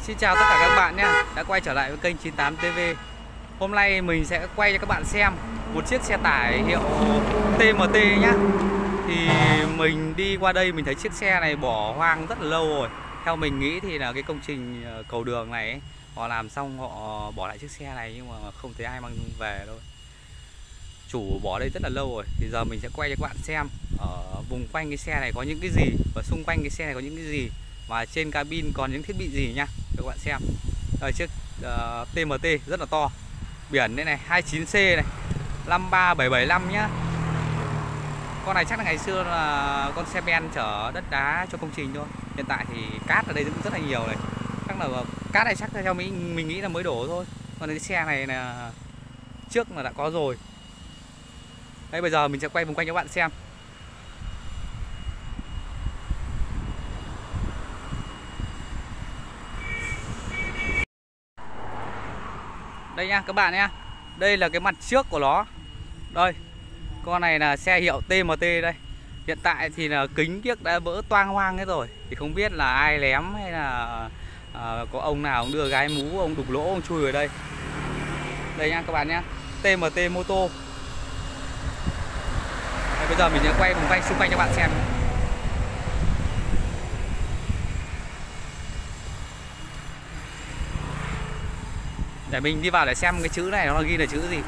Xin chào tất cả các bạn nhé, đã quay trở lại với kênh 98TV. Hôm nay mình sẽ quay cho các bạn xem một chiếc xe tải hiệu TMT nhá. Thì mình đi qua đây mình thấy chiếc xe này bỏ hoang rất là lâu rồi. Theo mình nghĩ thì là cái công trình cầu đường này ấy, họ làm xong họ bỏ lại chiếc xe này nhưng mà không thấy ai mang về đâu. Chủ bỏ đây rất là lâu rồi. Thì giờ mình sẽ quay cho các bạn xem ở vùng quanh cái xe này có những cái gì và xung quanh cái xe này có những cái gì, và trên cabin còn những thiết bị gì nhá, cho các bạn xem. Đây, chiếc TMT rất là to, biển đây này, 29C này, 53775 nhá. Con này chắc là ngày xưa là con xe ben chở đất đá cho công trình thôi. Hiện tại thì cát ở đây cũng rất là nhiều này. Chắc là cát này chắc theo mình nghĩ là mới đổ thôi. Còn cái xe này là trước là đã có rồi. Đây, bây giờ mình sẽ quay vùng quanh cho các bạn xem. Đây nha các bạn nhé. Đây là cái mặt trước của nó. Đây, con này là xe hiệu TMT đây. Hiện tại thì là kính kiếc đã vỡ toang hoang hết rồi. Thì không biết là ai lém hay là có ông nào ông đưa gái mú, ông đục lỗ, ông chui vào đây. Đây nha các bạn nhé, TMT mô tô. Đây, bây giờ mình sẽ quay vùng quanh xung quanh cho các bạn xem. Để mình đi vào để xem cái chữ này nó ghi là chữ gì.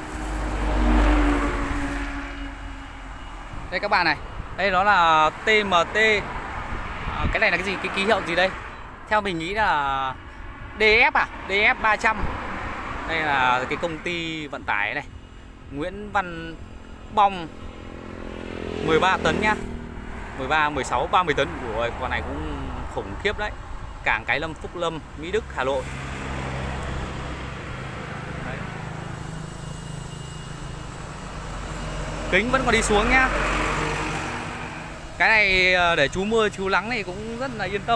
Đây các bạn này, đây nó là TMT. Cái này là cái gì, cái ký hiệu gì đây? Theo mình nghĩ là DF DF 300. Đây là cái công ty vận tải này, Nguyễn Văn Bong, 13 tấn nhá, 13, 16, 30 tấn. Ủa, con này cũng khủng khiếp đấy. Cảng Cái Lâm, Phúc Lâm, Mỹ Đức, Hà Nội. Đấy. Kính vẫn còn đi xuống nhá. Cái này để trú mưa trú nắng này cũng rất là yên tâm.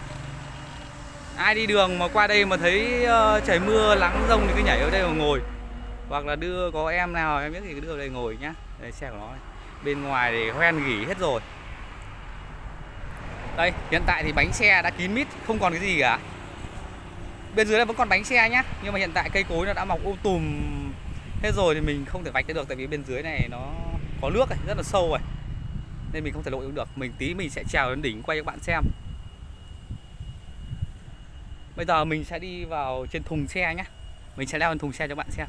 Ai đi đường mà qua đây mà thấy trời mưa nắng rông thì cứ nhảy ở đây mà ngồi. Hoặc là đưa có em nào em biết thì cứ đưa ở đây ngồi nhá. Đây xe của nó này. Bên ngoài thì hoen gỉ hết rồi. Đây, hiện tại thì bánh xe đã kín mít, không còn cái gì cả. Bên dưới này vẫn còn bánh xe nhá. Nhưng mà hiện tại cây cối nó đã mọc tùm hết rồi thì mình không thể vạch được. Tại vì bên dưới này nó có nước này, rất là sâu rồi, nên mình không thể lội được. Mình sẽ trèo đến đỉnh quay cho các bạn xem. Bây giờ mình sẽ đi vào trên thùng xe nhé. Mình sẽ leo lên thùng xe cho các bạn xem.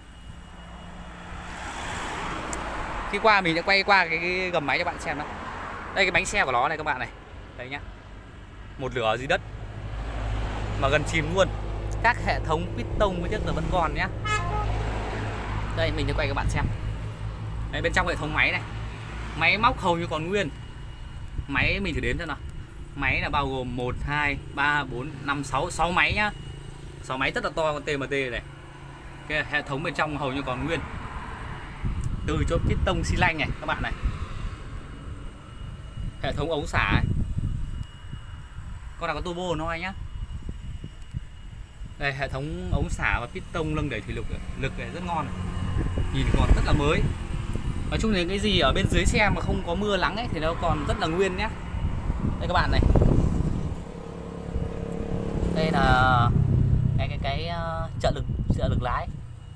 Khi qua mình sẽ quay qua cái gầm máy cho các bạn xem đó. Đây cái bánh xe của nó này các bạn này. Đây nhá, một lửa dưới đất mà gần chìm luôn. Các hệ thống piston với chiếc là vẫn còn nhá. Đây mình sẽ quay các bạn xem. Đây, bên trong hệ thống máy này, máy móc hầu như còn nguyên. Máy mình thử đếm xem nào. Máy là bao gồm 1, 2, 3, 4, 5, 6 máy nhá. 6 máy rất là to con TMT này. Cái hệ thống bên trong hầu như còn nguyên. Từ chỗ piston xi lanh này các bạn này. Hệ thống ống xả này. Con nào có turbo nói nhá. Đây, hệ thống ống xả và piston lưng đẩy thủy lực, lực này rất ngon này. Nhìn còn rất là mới. Nói chung là cái gì ở bên dưới xe mà không có mưa nắng ấy thì nó còn rất là nguyên nhá. Đây các bạn này. Đây là cái trợ lực lái.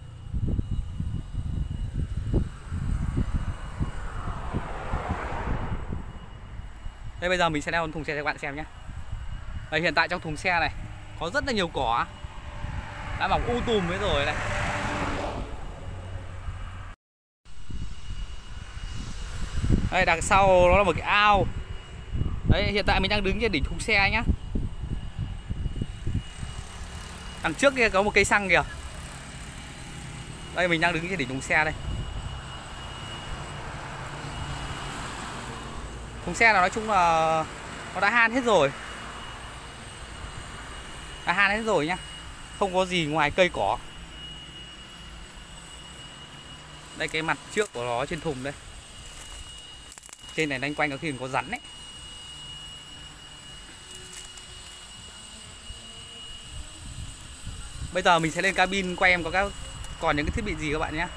Đây, bây giờ mình sẽ leo thùng xe cho các bạn xem nhé. Đây, hiện tại trong thùng xe này có rất là nhiều cỏ đã mọc tùm hết rồi này. Đây, đằng sau nó là một cái ao. Đấy, hiện tại mình đang đứng trên đỉnh thùng xe nhá. Đằng trước kia có một cây xăng kìa. Đây, mình đang đứng trên đỉnh thùng xe đây. Thùng xe là nói chung là nó đã han hết rồi. Đã han hết rồi nhá. Không có gì ngoài cây cỏ. Đây cái mặt trước của nó trên thùng đây. Trên này đánh quanh có khi có rắn đấy. Bây giờ mình sẽ lên cabin quay em còn những cái thiết bị gì các bạn nhé.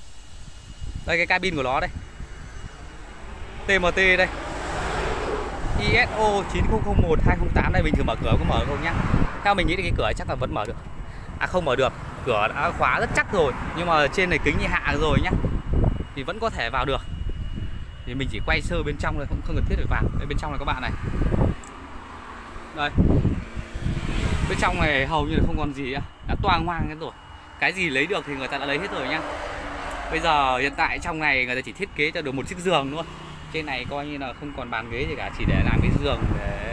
Đây cái cabin của nó đây, TMT đây. ISO 9001 2008 đây, mình thử mở cửa có mở không nhá. Theo mình nghĩ thì cái cửa chắc là vẫn mở được. À không mở được, cửa đã khóa rất chắc rồi, nhưng mà trên này kính thì hạ rồi nhá, thì vẫn có thể vào được. Thì mình chỉ quay sơ bên trong thôi, không cần thiết phải vào. Đây bên trong này các bạn này. Đây. Bên trong này hầu như là không còn gì, đã toang hoang hết rồi. Cái gì lấy được thì người ta đã lấy hết rồi nhá. Bây giờ hiện tại trong này người ta chỉ thiết kế cho được một chiếc giường thôi. Trên này coi như là không còn bàn ghế gì cả, chỉ để làm cái giường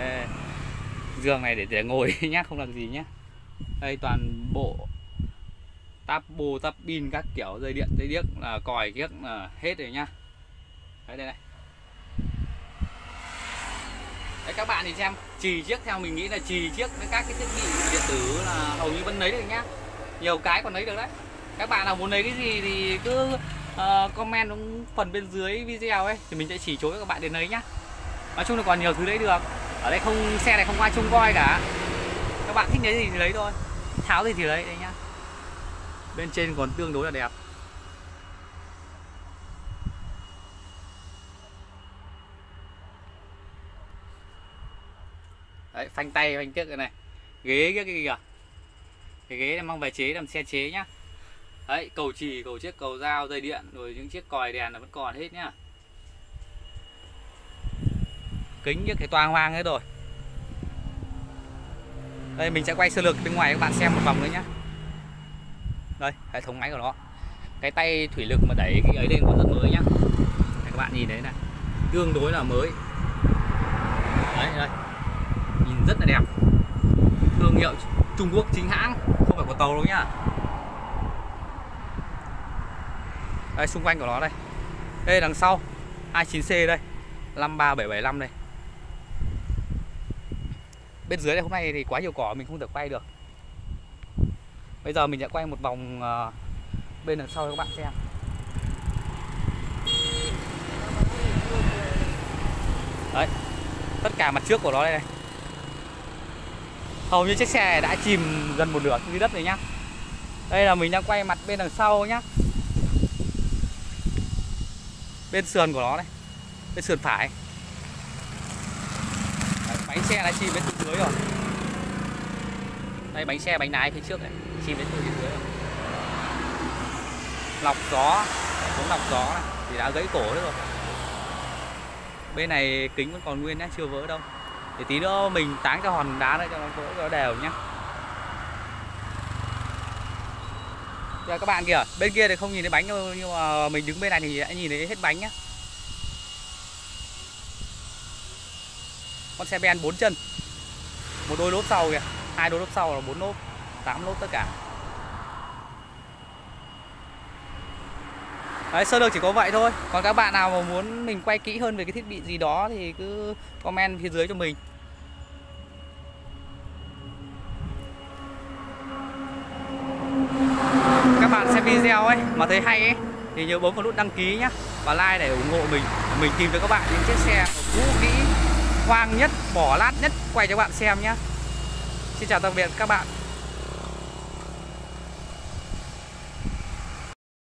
này để ngồi nhá, không làm gì nhá. Đây toàn bộ táp bô, táp pin các kiểu, dây điện, dây điếc là còi kiếc là hết rồi nhá. Đấy đây này. Đấy các bạn thì xem, chì chiếc theo mình nghĩ là chì chiếc với các cái thiết bị điện tử là hầu như vẫn lấy được nhá. Nhiều cái còn lấy được đấy. Các bạn nào muốn lấy cái gì thì cứ comment xuống phần bên dưới video ấy, thì mình sẽ chỉ chối các bạn đến lấy nhá. Nói chung là còn nhiều thứ lấy được. Ở đây không, xe này không ai trông coi cả. Các bạn thích lấy gì thì lấy thôi, tháo gì thì lấy đây nhá. Bên trên còn tương đối là đẹp. Đấy, phanh tay, phanh tiếc cái này. Ghế cái kìa. Cái ghế này mang về chế làm xe chế nhá. Đấy, cầu chì, cầu chiếc, cầu dao, dây điện, rồi những chiếc còi đèn là vẫn còn hết nhá. Kính những cái toang hoang hết rồi. Đây mình sẽ quay sơ lược bên ngoài các bạn xem một vòng nữa nhá. Đây, hệ thống máy của nó. Cái tay thủy lực mà đẩy cái ấy lên còn rất mới nhá. Đây, các bạn nhìn đấy này, tương đối là mới. Đấy, đây. Nhìn rất là đẹp. Thương hiệu Trung Quốc chính hãng, không phải của tàu đâu nhá. Đây xung quanh của nó đây. Đây đằng sau 29C đây, 53775 đây. Bên dưới này hôm nay thì quá nhiều cỏ mình không thể quay được. Bây giờ mình sẽ quay một vòng bên đằng sau cho các bạn xem. Đấy, tất cả mặt trước của nó đây này. Hầu như chiếc xe này đã chìm gần một nửa dưới đất rồi nhá. Đây là mình đang quay mặt bên đằng sau nhá. Bên sườn của nó đây, bên sườn phải. Đấy, bánh xe đã chìm đến từ dưới rồi. Đây bánh xe, bánh lái phía trước này chìm đến từ dưới rồi. Lọc gió, cũng lọc gió này thì đã gãy cổ hết rồi. Bên này kính vẫn còn nguyên nhá, chưa vỡ đâu. Để tí nữa mình táng cho hòn đá này cho nó vỡ, cho nó đều nhá. Giờ các bạn kìa, bên kia thì không nhìn thấy bánh đâu, nhưng mà mình đứng bên này thì đã nhìn thấy hết bánh nhá. Con xe Ben 4 chân, một đôi lốp sau kìa, 2 đôi lốp sau là 4 lốp, 8 lốp tất cả. Đấy, sơ lược chỉ có vậy thôi. Còn các bạn nào mà muốn mình quay kỹ hơn về cái thiết bị gì đó thì cứ comment phía dưới cho mình. Các bạn xem video ấy mà thấy hay ấy thì nhớ bấm vào nút đăng ký nhá, và like để ủng hộ mình tìm cho các bạn những chiếc xe cũ kỹ, hoang nhất, bỏ lát nhất quay cho các bạn xem nhá. Xin chào tạm biệt các bạn.